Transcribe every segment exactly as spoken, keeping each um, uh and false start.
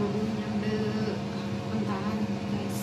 dulu nyambil mentahan guys.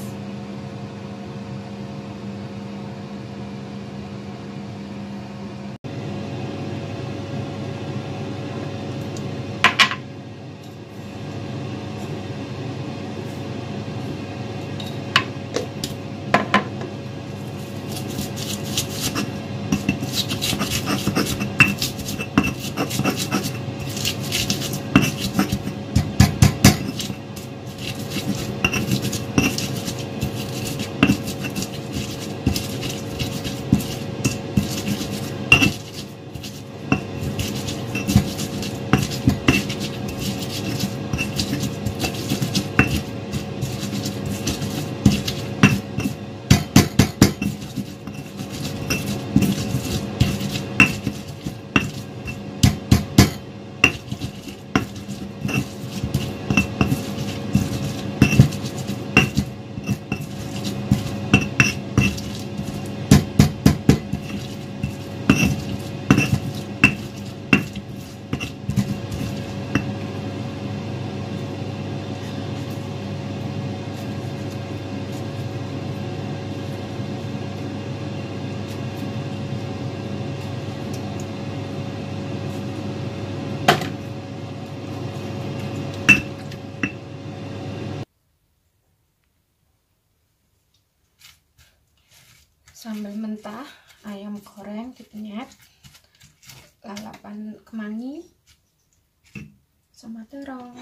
Sambal mentah, ayam goreng dipenyet, lalapan kemangi, sama terong.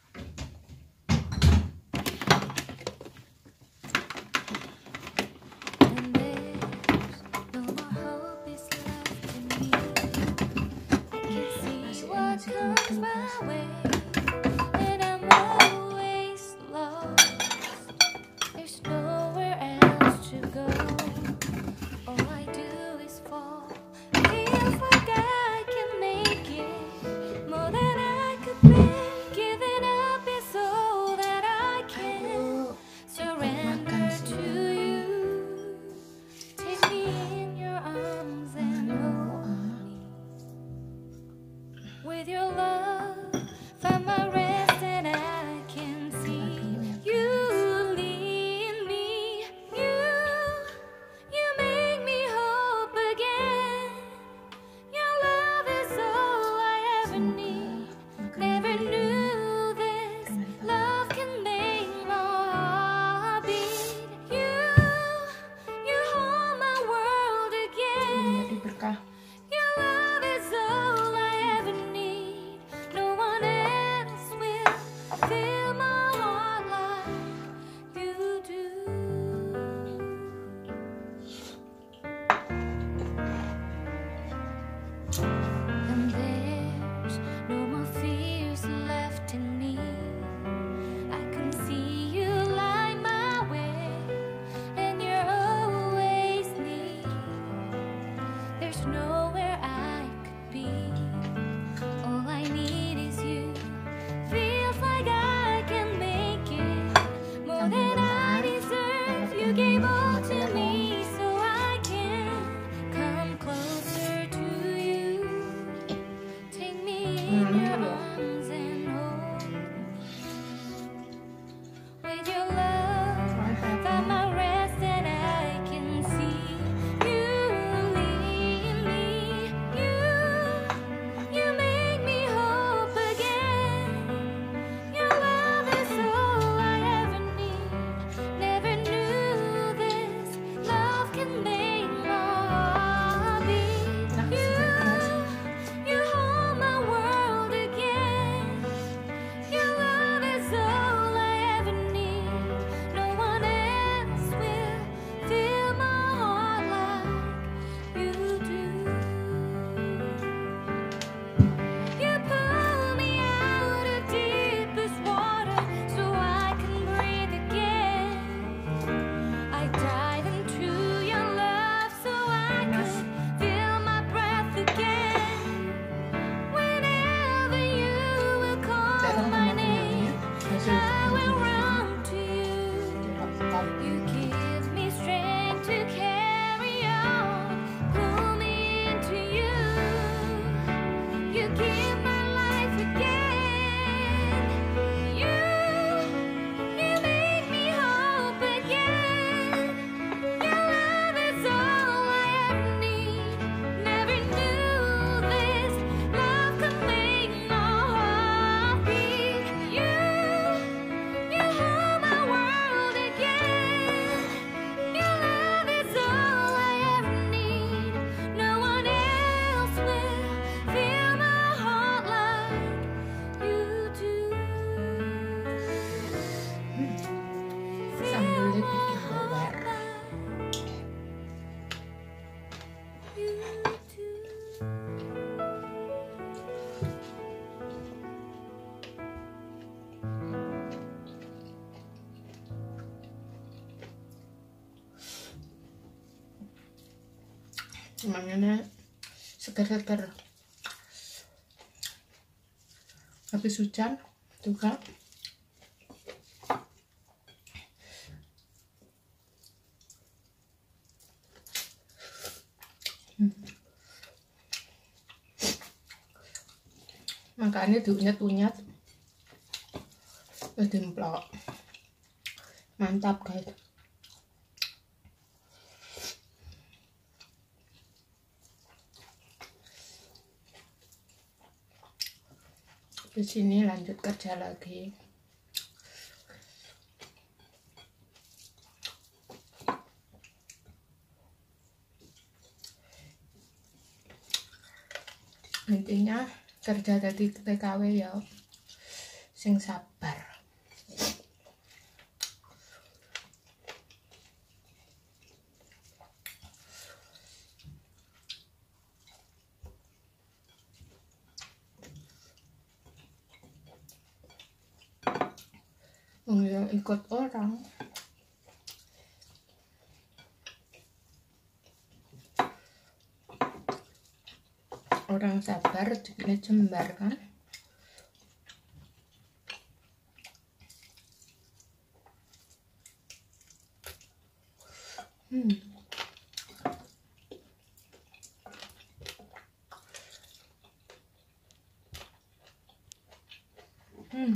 Masih enak sih teman-teman. With your love, find my rest and I can see you lead me. You, you make me hope again. Your love is all I ever need. Never knew this love can make my heart beat. You, you hold my world again. Your love is all I ever need. No one else will fill my heart like you do. And there's no Emangnya seger-seger. Habis hujan juga. Hmm. Makanya diunyat-unyat, terus dimplok. Mantap guys. Di sini lanjut kerja lagi. Intinya kerja dari T K W ya, sing sabar. Yang ikut orang. Orang sabar rezekinya jembar kan. Hmm. Hmm.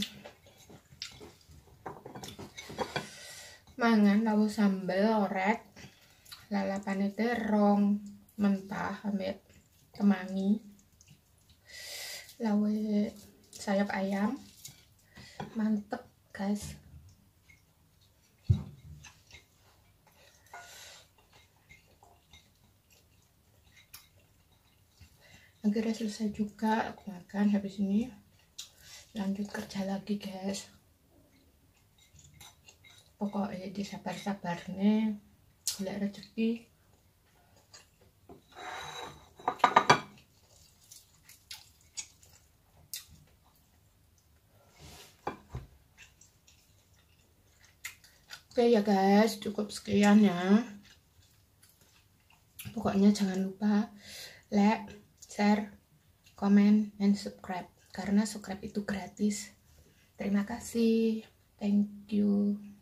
Mangan lalu sambel orek, lalapan itu rong mentah ambek kemangi, lalu sayap ayam, mantep guys. Akhirnya selesai juga makan. Habis ini lanjut kerja lagi guys. Pokoknya disabar-sabar nih, golek rezeki. Oke ya guys, cukup sekian ya. Pokoknya jangan lupa like, share, comment, and subscribe. Karena subscribe itu gratis. Terima kasih. Thank you.